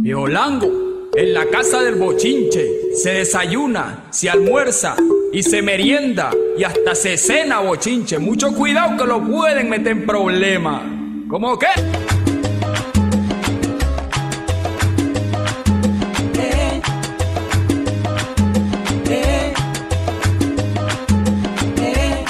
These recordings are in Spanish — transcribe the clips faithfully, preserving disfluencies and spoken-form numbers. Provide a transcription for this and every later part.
Violango, en la casa del bochinche, se desayuna, se almuerza y se merienda y hasta se cena bochinche. Mucho cuidado que lo pueden meter en problemas. ¿Cómo qué? Eh, eh, eh.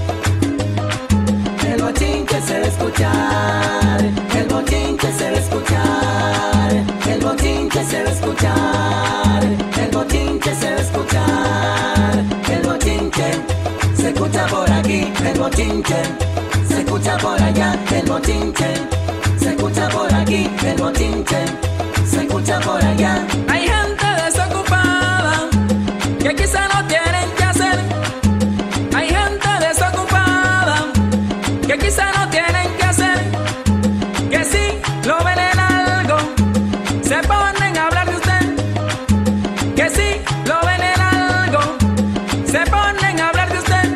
El bochinche se va a escuchar, el bochinche se va a escuchar, el bochinche se va a escuchar, el bochinche se va a escuchar, el bochinche se escucha por aquí, el bochinche se escucha por allá, el bochinche se escucha por aquí, el bochinche se escucha por allá. Hay gente desocupada que quizá no tienen que hacer. Hay gente desocupada que quizá no tienen que hacer. Que si lo ven en algo, se ponen a hablar de usted. Que si lo ven en algo, se ponen a hablar de usted.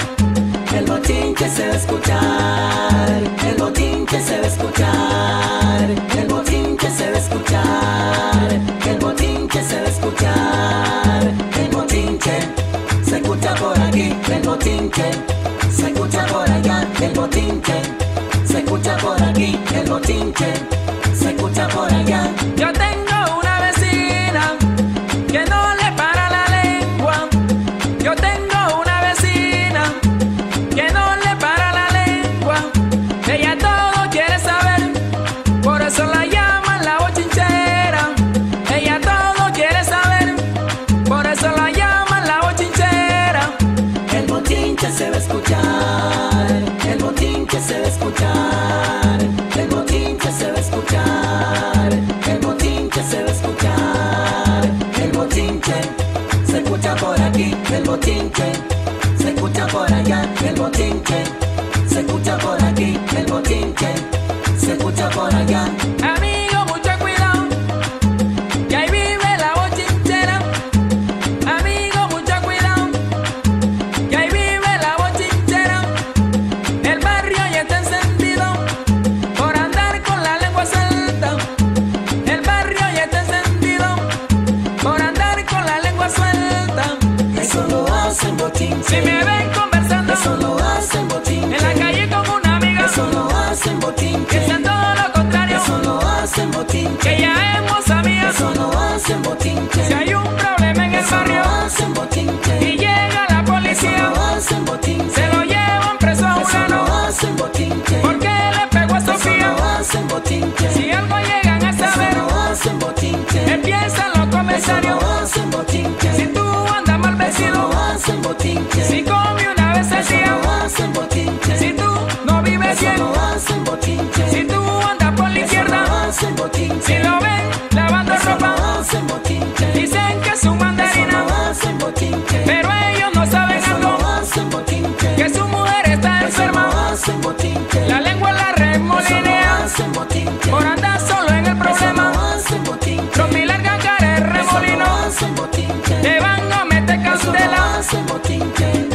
El bochinche se va a escuchar, el bochinche se va a escuchar, el bochinche se va a escuchar, el bochinche se va a escuchar, el bochinche se escucha por aquí, el bochinche se escucha por allá, el bochinche se escucha por aquí, el bochinche se escucha por allá. Yo tengo una vecina que no le para la lengua. Yo tengo una vecina que no le para la lengua. Ella todo quiere saber, por eso la llaman la bochinchera. Ella todo quiere saber, por eso la llaman la bochinchera. El bochinche se va a escuchar, el bochinche se va a escuchar, el bochinche se va a escuchar, el bochinche se va a escuchar, el bochinche se escucha por aquí, el bochinche se escucha por allá, el bochinche se escucha por aquí, el bochinche se escucha por allá. Amigo, mucho cuidado, que ahí vive la bochinchera. Amigo, mucho cuidado, que ahí vive la bochinchera. El barrio ya está encendido por andar con la lengua suelta. El barrio ya está encendido por andar con la lengua suelta. Eso lo hacen bochinche, Si me ven conversando eso lo hacen bochinche, en la calle con una amiga, eso lo hacen bochinche, que sean todo lo contrario, eso lo hacen bochinche, que ya hemos amigas. eso lo hacen bochinche, Si hay un problema en el eso barrio lo hacen bochinche, y llega la eso policía, lo hacen bochinche, se lo llevan preso a eso fulano, lo hacen bochinche, porque le pegó a eso Sofía. lo hacen bochinche, Si algo llegan a eso saber, lo hacen bochinche, empiezan los eso comentarios. lo hacen bochinche, Si tú andas mal eso vestido, lo hacen bochinche, si come una vez al eso día, lo hacen bochinche, si tú no vives eso bien, lo hacen bochinche, si tú andas por la eso lo izquierda, hacen bochinche, si lo ven lavando eso lo ropa, hacen bochinche, dicen que es su eso mandarina, lo hacen bochinche, pero ellos no saben eso algo, lo hacen bochinche, que su mujer está eso lo enferma, hacen bochinche, la lengua la eso lo remolinea, hacen bochinche, por andar solo en el eso lo problema, hacen bochinche, los mil largas caras eso lo remolino, hacen bochinche, te van a meter eso lo candela. hacen bochinche,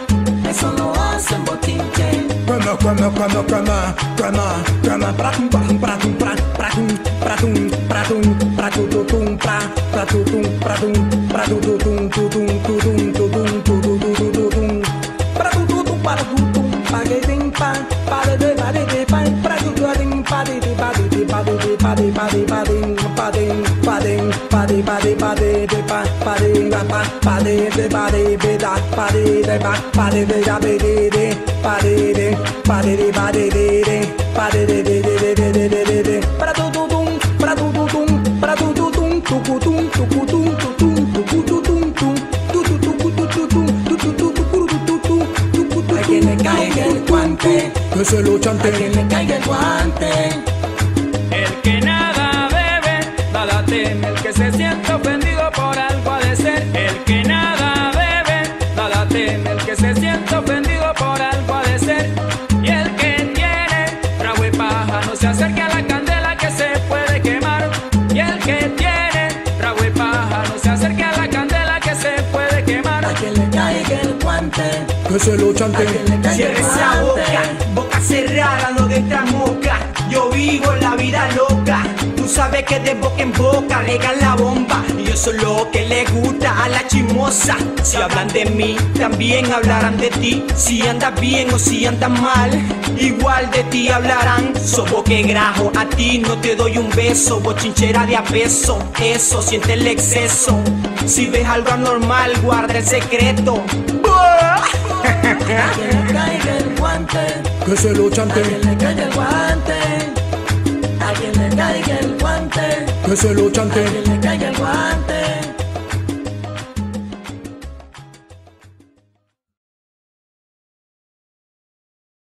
eso lo hacen bochinche. Como, como, como, como, como, como, pratum, pratum, pratum, pratum, pratum, pratum, pratum, tutum, pra, pratutum, pratum, pratutum, tutum, tutum, tutum, tutum, tutum, pratutum, pratutum, pagedim, pa, padede, padede, pa, pratutum, padede, padede, padede, padede, padede, padim, padim, padim, pade, pade, padede, pa, padim, pa, padede, padede, da, padede, pa, padede, da, bedede, padede, padede, padede, padede, de, de, de, de, de, de, de, de, pratutum, pratutum, pratutum, tucutum, tucutum, tutum, tucutum, tum, tututucututum, tututucututum, tucututum. A quien le caiga el guante, Que se lo a chante. quien le caiga el guante, El que nada debe, nada teme. El que se siente ofendido por algo ha de ser. El que nada debe, nada teme. El que se siente ofendido por algo ha de ser. Y el que tiene trago y paja no se acerque a la candela que se puede quemar. Y el que tiene trago y paja no se acerque a la candela que se puede quemar. a quien le caiga el guante, Que se lo a chante. quien le caiga Cierre el esa boca, guante. boca cerrada, no de esta moca. Yo vivo la vida loca, tú sabes. sabe que de boca en boca regan la bomba. Y eso es lo que le gusta a la chismosa. Si hablan de mí, también hablarán de ti. Si andas bien o si andas mal, igual de ti hablarán. So boquegrajo, a ti no te doy un beso. Bochinchera de a peso, eso, siente el exceso. Si ves algo anormal, guarda el secreto. A quien le caiga el guante, Que se lo a chante, quien le caiga el guante, a quien le caiga el guante, que se lo a chante. quien le caiga el guante.